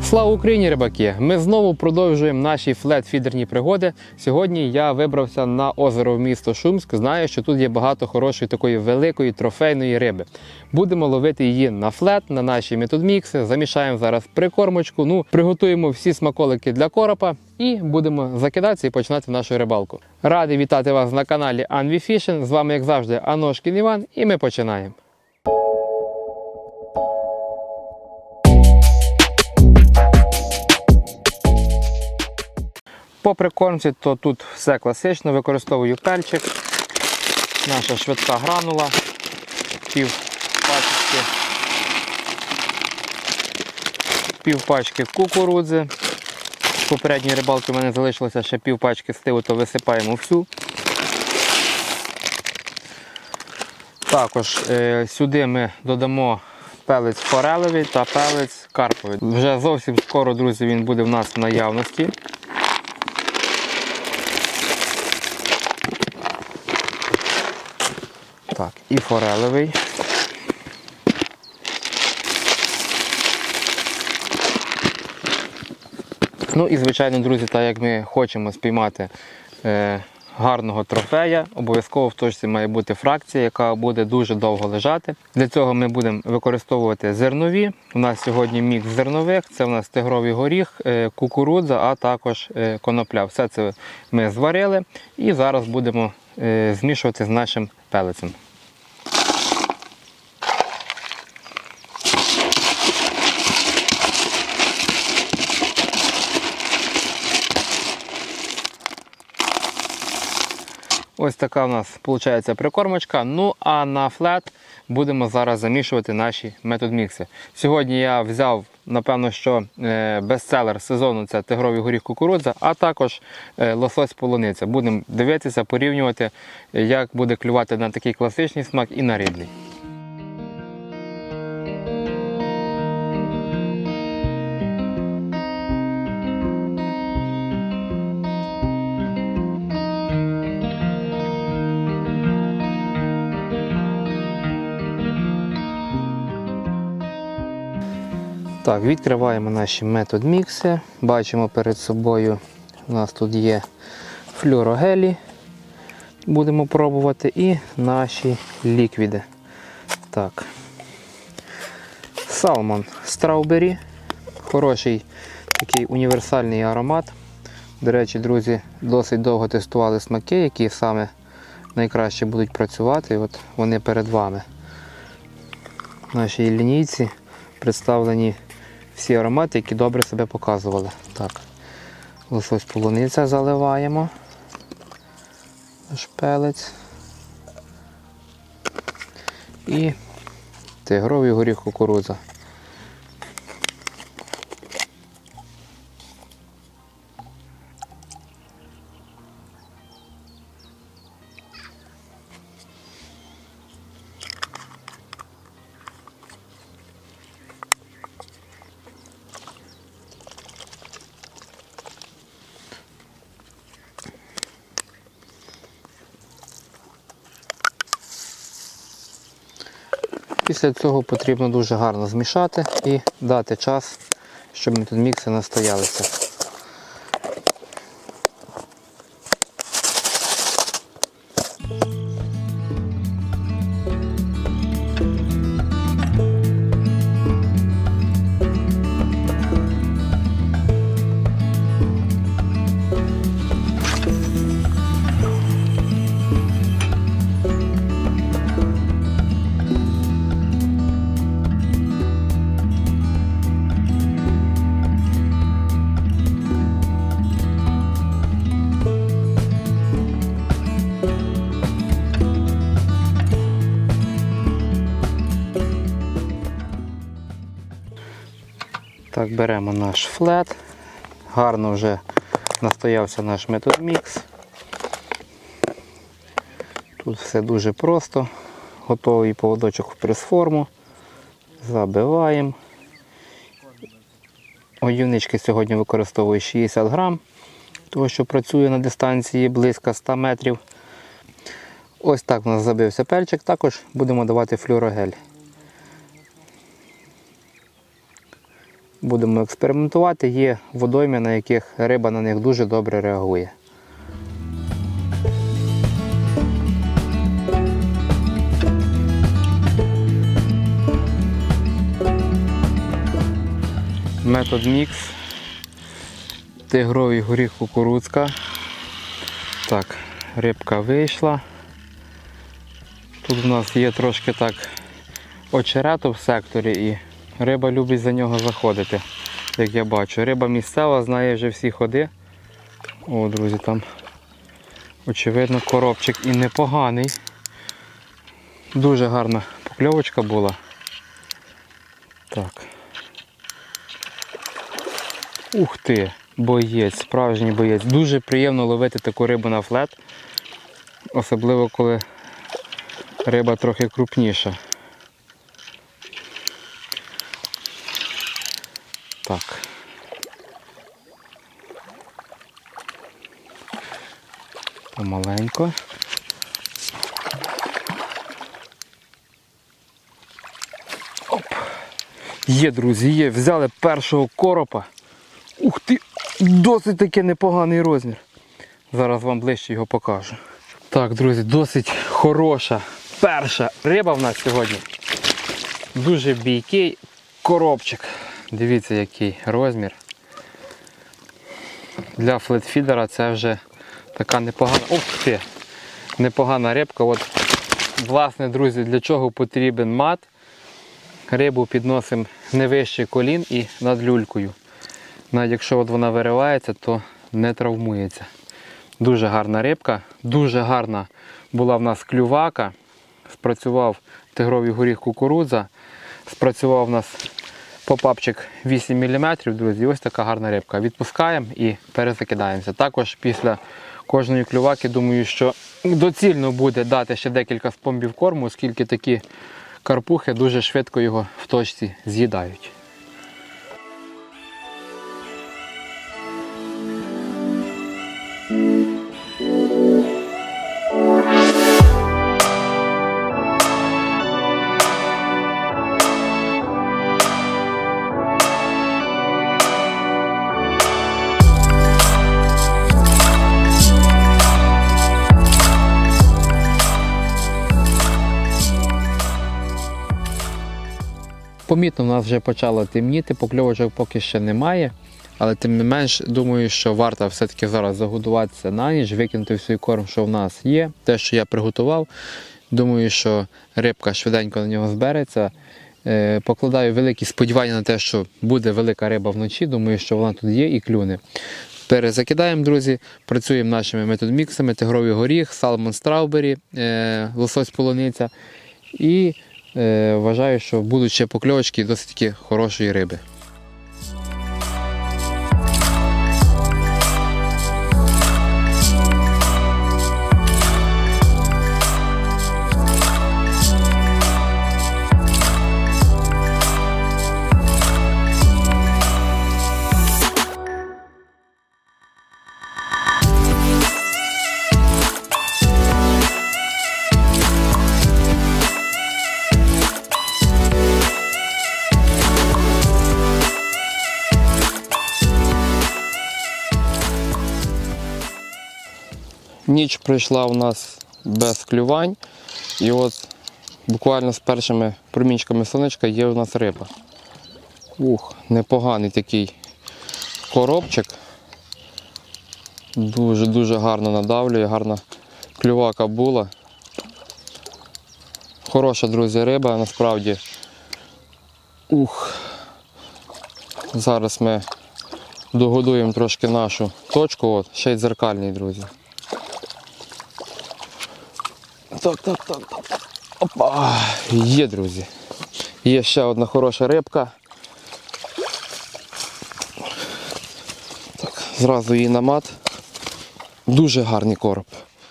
Слава Україні, рибаки! Ми знову продовжуємо наші флет-фідерні пригоди. Сьогодні я вибрався на озеро в місто Шумськ. Знаю, що тут є багато хорошої такої великої трофейної риби. Будемо ловити її на флет, на наші методмікси. Замішаємо зараз прикормочку, приготуємо всі смаколики для коропа і будемо закидатися і починати нашу рибалку. Радий вітати вас на каналі Anvi Fishing. З вами, як завжди, Аношкін Іван, і ми починаємо. По прикормці, то тут все класично, використовую перчик, наша швидка гранула, пів пачки кукурудзи. З попередньої рибалки в мене залишилося ще пів пачки стиву, то висипаємо всю. Також сюди ми додамо пелець форелевий та пелець карповий. Вже зовсім скоро, друзі, він буде в нас в наявності. Так, і форелевий. І звичайно, друзі, так як ми хочемо спіймати гарного трофея, обов'язково в точці має бути фракція, яка буде дуже довго лежати. Для цього ми будемо використовувати зернові. У нас сьогодні мікс зернових, це у нас тигровий горіх, кукурудза, а також конопля. Все це ми зварили і зараз будемо змішувати з нашим пелецем. Ось така у нас виходить прикормочка. А на флет будемо зараз замішувати наші методмікси. Сьогодні я взяв, напевно, що бестселер сезону – це тигровий горіх кукурудза, а також лосось полуниця. Будемо дивитися, порівнювати, як буде клювати на такий класичний смак і на рибний. Так, відкриваємо наші методмікси. Бачимо перед собою, у нас тут є флюорогелі, будемо пробувати, і наші ліквіди. Так, Salmon Strawberry, хороший такий універсальний аромат. До речі, друзі, досить довго тестували смаки, які саме найкраще будуть працювати. От вони перед вами. В нашій лінійці представлені всі аромати, які добре себе показували. Так, лосось полуниця заливаємо, наш пелець і тигровий горіх кукурудза. Після цього потрібно дуже гарно змішати і дати час, щоб методмікси настоялися. Так, беремо наш флет, гарно вже настоявся наш методмікс. Тут все дуже просто, готовий поводочок в прес-форму, забиваємо. Годівнички сьогодні використовую 60 грам, тому що працює на дистанції близько 100 метрів. Ось так у нас забився перчик, також будемо давати флюорогель. Будемо експериментувати. Є водойми, на яких риба на них дуже добре реагує. Метод мікс. Тигровий горіх кукурудзка. Так, рибка вийшла. Тут у нас є трошки так очерету в секторі і риба любить за нього заходити, як я бачу. Риба місцева, знає вже всі ходи. О, друзі, там очевидно коробчик і непоганий. Дуже гарна покльовочка була. Так. Ух ти, боєць, справжній боєць. Дуже приємно ловити таку рибу на флет, особливо коли риба трохи крупніша. Так. Помаленько. Оп. Є, друзі, є. Взяли першого коропа. Ух ти, досить таки непоганий розмір. Зараз вам ближче його покажу. Так, друзі, досить хороша перша риба в нас сьогодні. Дуже бійкий коробчик. Дивіться, який розмір. Для флетфідера це вже така непогана, ух ти, непогана рибка. От, власне, друзі, для чого потрібен мат. Рибу підносимо не вище колін і над люлькою. Навіть якщо от вона виривається, то не травмується. Дуже гарна рибка, дуже гарна була в нас клювака. Спрацював тигровий горіх кукурудза, спрацював у нас попапчик 8 мм, друзі, ось така гарна рибка. Відпускаємо і перезакидаємося. Також після кожної клюваки, думаю, що доцільно буде дати ще декілька спомбів корму, оскільки такі карпухи дуже швидко його в точці з'їдають. Помітно, у нас вже почало темніти, покльовочок поки ще немає, але тим не менш, думаю, що варто все-таки зараз загодуватися на ніч, викинути всій корм, що в нас є, те, що я приготував. Думаю, що рибка швиденько на нього збереться. Покладаю великі сподівання на те, що буде велика риба вночі, думаю, що вона тут є і клюне. Перезакидаємо, друзі, працюємо нашими методміксами, тигровий горіх, салмон страубері, лосось полуниця і вважаю, що будуть ще покльовочки досить таки хорошої риби. Ніч пройшла у нас без клювань, і от буквально з першими промінчиками сонечка є у нас риба. Ух, непоганий такий коробчик. Дуже гарно надавлює, гарна клювака була. Хороша, друзі, риба, насправді. Ух. Зараз ми догодуємо трошки нашу точку, от, ще й дзеркальний, друзі. Так. Опа! Є, друзі. Є ще одна хороша рибка. Так, зразу її на мат. Дуже гарний короб.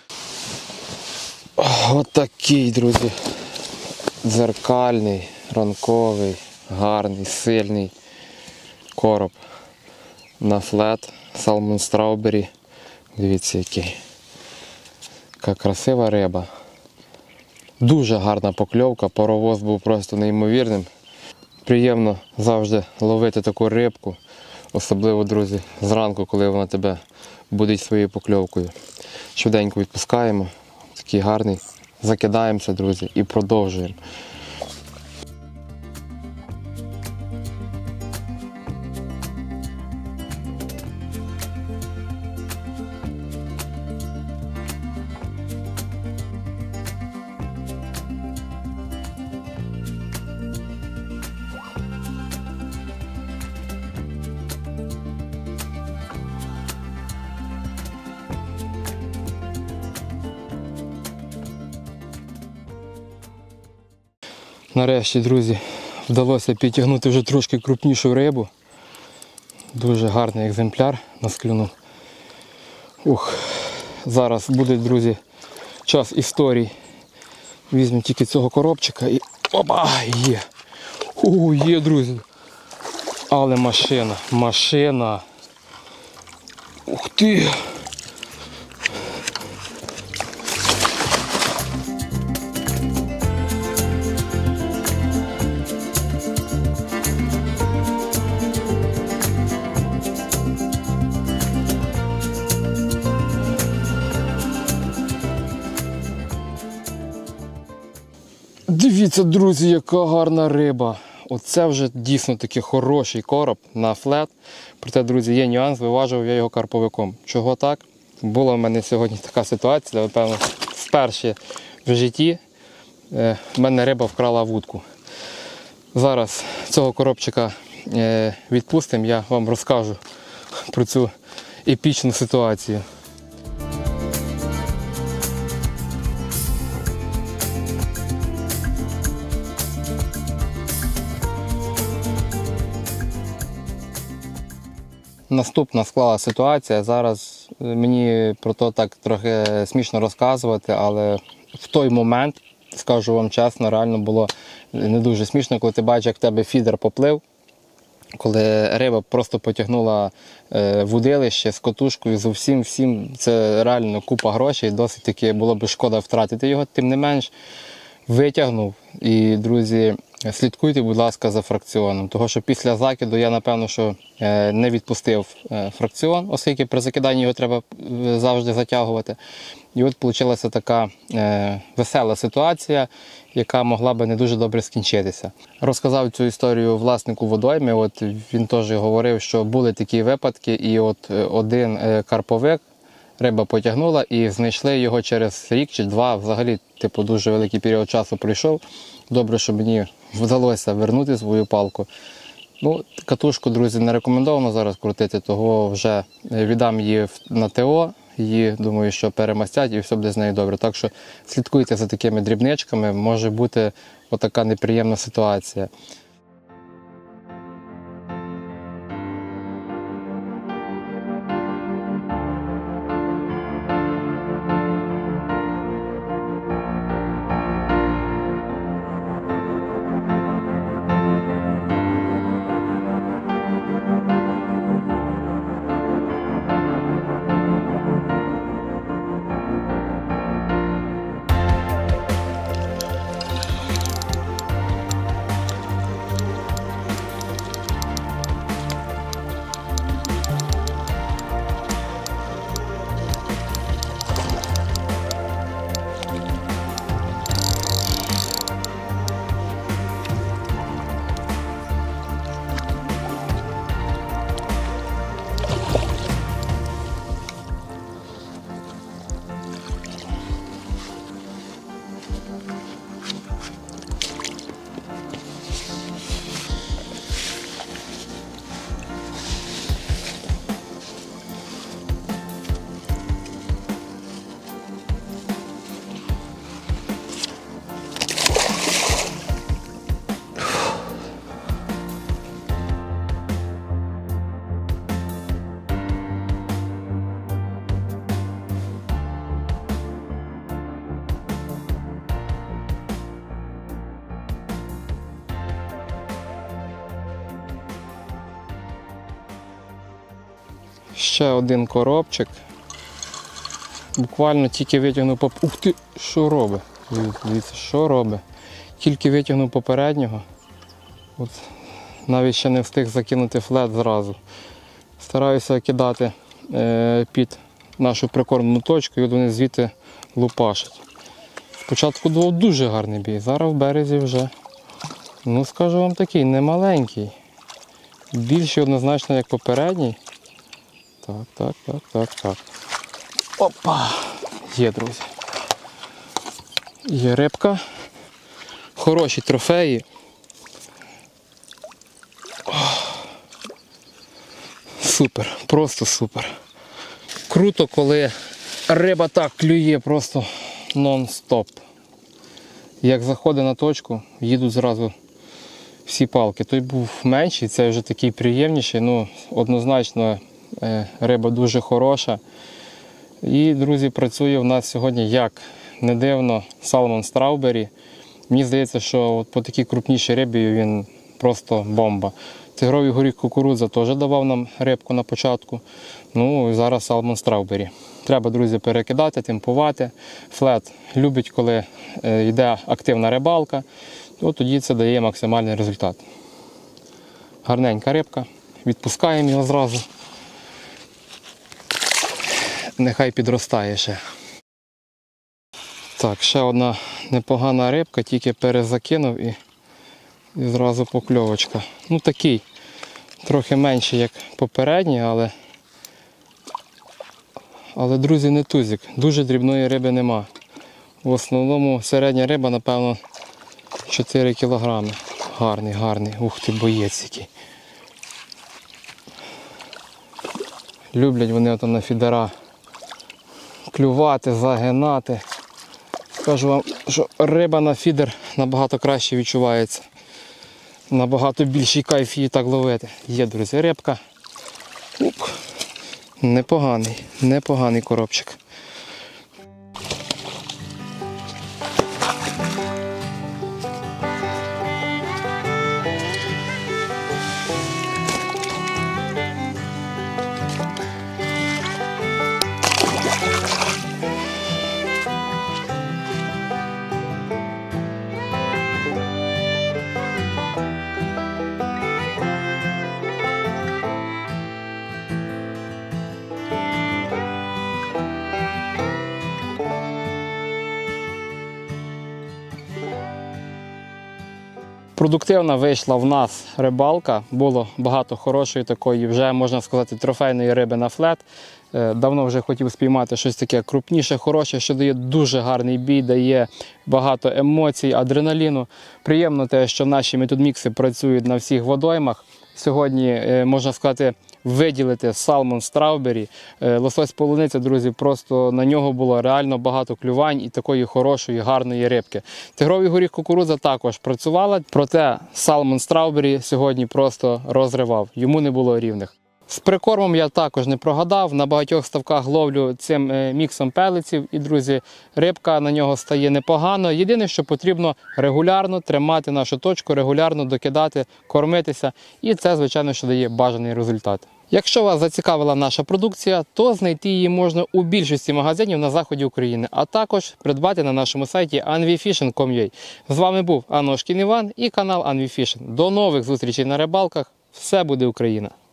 Отакий, друзі. Дзеркальний, ранковий, гарний, сильний короб на флет, салмон страубері. Дивіться, який. Яка красива риба. Дуже гарна покльовка, паровоз був просто неймовірним. Приємно завжди ловити таку рибку, особливо, друзі, зранку, коли вона тебе будить своєю покльовкою. Швиденько відпускаємо, такий гарний, закидаємося, друзі, і продовжуємо. Нарешті, друзі, вдалося підтягнути вже трошки крупнішу рибу. Дуже гарний екземпляр нас клюнув. Зараз буде, друзі, час історій. Візьмемо тільки цього коробчика і... Опа! Є! Є, друзі! Але машина! Ух ти! Дивіться, друзі, яка гарна риба. Оце вже дійсно такий хороший короб на флет. Проте, друзі, є нюанс, виважував я його карповиком. Чого так? Була в мене сьогодні така ситуація, напевно, вперше в житті в мене риба вкрала вудку. Зараз цього коробчика відпустимо, я вам розкажу про цю епічну ситуацію. Наступна склала ситуація. Зараз мені про то так трохи смішно розказувати, але в той момент, скажу вам чесно, реально було не дуже смішно, коли ти бачиш, як в тебе фідер поплив, коли риба просто потягнула вудилище з котушкою, з всім. Це реально купа грошей, досить таки було б шкода втратити його, тим не менш витягнув. І, друзі, слідкуйте, будь ласка, за фракціоном, тому що після закиду я, напевно, що не відпустив фракціон, оскільки при закиданні його треба завжди затягувати. І от вийшла така весела ситуація, яка могла би не дуже добре скінчитися. Розказав цю історію власнику водойми, от він теж говорив, що були такі випадки, і от один карповик риба потягнула і знайшли його через рік чи два, взагалі, дуже великий період часу пройшов. Добре, що мені вдалося вернути свою палку. Катушку, друзі, не рекомендовано зараз крутити, того вже віддам її на ТО, її, думаю, що перемастять і все буде з нею добре. Так що слідкуйте за такими дрібничками, може бути отака неприємна ситуація. Ще один коробчик. Буквально тільки витягнув Ух ти, що робить? Дивіться, що робить. Тільки витягнув попереднього. От Навіть ще не встиг закинути флет зразу. Стараюся кидати під нашу прикормлену точку, і от вони звідти лупашать. Спочатку був дуже гарний бій, зараз в березі вже, ну скажу вам такий, немаленький. Більший однозначно, як попередній. Так. Опа! Є, друзі. Є рибка. Хороші трофеї. Супер, просто супер. Круто, коли риба так клює просто нон-стоп. Як заходить на точку, їдуть зразу всі палки. Той був менший, цей вже такий приємніший, ну однозначно риба дуже хороша. І, друзі, працює в нас сьогодні, як не дивно, Salmon Strawberry. Мені здається, що от по такій крупнішій рибі він просто бомба. Тигровий горіх кукурудза теж давав нам рибку на початку. Ну і зараз Salmon Strawberry. Треба, друзі, перекидати, темпувати. Флет любить, коли йде активна рибалка. От тоді це дає максимальний результат. Гарненька рибка. Відпускаємо його зразу. Нехай підростає ще. Так, ще одна непогана рибка, тільки перезакинув і зразу покльовочка. Ну такий, трохи менший, як попередній, але, друзі, не тузик. Дуже дрібної риби нема. В основному середня риба, напевно, 4 кілограми. Гарний. Ух ти, боєць який. Люблять вони на фідера клювати, загинати. Скажу вам, що риба на фідер набагато краще відчувається. Набагато більший кайф її так ловити. Є, друзі, рибка. Уп. Непоганий коробчик. Продуктивна вийшла в нас рибалка, було багато хорошої такої, вже можна сказати, трофейної риби на флет. Давно вже хотів спіймати щось таке крупніше, хороше, що дає дуже гарний бій, дає багато емоцій, адреналіну. Приємно те, що наші методмікси працюють на всіх водоймах. Сьогодні, можна сказати, виділити Salmon Strawberry. Лосось полуниця, друзі, просто на нього було реально багато клювань і такої хорошої, гарної рибки. Тигровий горіх кукурудза також працювала, проте Salmon Strawberry сьогодні просто розривав, йому не було рівних. З прикормом я також не прогадав, на багатьох ставках ловлю цим міксом пелиців і, друзі, рибка на нього стає непогано. Єдине, що потрібно регулярно тримати нашу точку, регулярно докидати, кормитися і це, звичайно, що дає бажаний результат. Якщо вас зацікавила наша продукція, то знайти її можна у більшості магазинів на заході України, а також придбати на нашому сайті anvifishing.com.ua. З вами був Аношкін Іван і канал Anvifishing. До нових зустрічей на рибалках. Все буде Україна!